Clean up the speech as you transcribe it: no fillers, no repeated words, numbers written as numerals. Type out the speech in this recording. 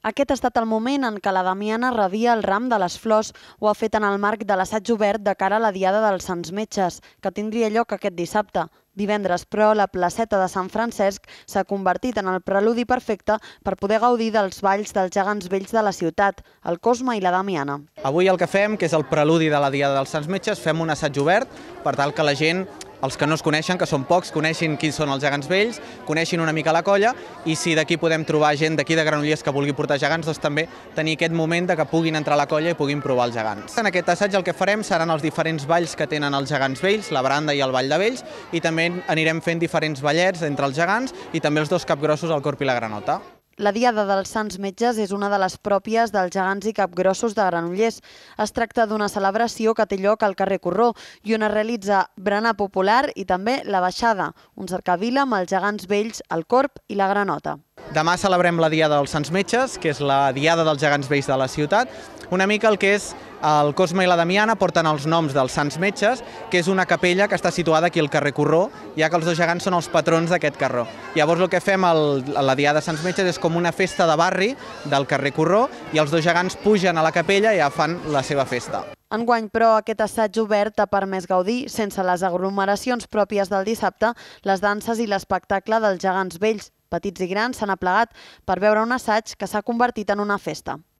Aquest ha estat el moment en què la Damiana rebia el ram de les flors. Ho ha fet en el marc de l'assaig obert de cara a la Diada dels Sants Metges, que tindria lloc aquest dissabte. Divendres, però, la placeta de Sant Francesc s'ha convertit en el preludi perfecte per poder gaudir dels balls dels gegants vells de la ciutat, el Cosme i la Damiana. Avui el que fem, que és el preludi de la Diada dels Sants Metges, fem un assaig obert per tal que la gent, els que no es coneixen, que són pocs, coneixin qui són els gegants vells, coneixin una mica la colla, i si d'aquí podem trobar gent d'aquí de Granollers que vulgui portar gegants, doncs també tenir aquest moment de que puguin entrar a la colla i puguin provar els gegants. En aquest assaig el que farem seran els diferents balls que tenen els gegants vells, la branda i el ball de vells, i també anirem fent diferents ballets entre els gegants i també els dos capgrossos, el corp i la granota. La Diada dels Sants Metges és una de les pròpies dels gegants i capgrossos de Granollers. Es tracta d'una celebració que té lloc al carrer Corró i on es realitza berenar popular i també la baixada, un cercavila amb els gegants vells, el corp i la granota. Demà celebrem la Diada dels Sants Metges, que és la Diada dels gegants vells de la ciutat. Una mica el que és el Cosme i la Damiana porten els noms dels Sants Metges, que és una capella que està situada aquí al carrer Corró, ja que els dos gegants són els patrons d'aquest carró. Llavors el que fem a la Diada de Sants Metges és com una festa de barri del carrer Corró i els dos gegants pugen a la capella i ja fan la seva festa. Enguany, però, aquest assaig obert ha permès gaudir, sense les aglomeracions pròpies del dissabte, les danses i l'espectacle dels gegants vells. Petits i grans s'han aplegat per veure un assaig que s'ha convertit en una festa.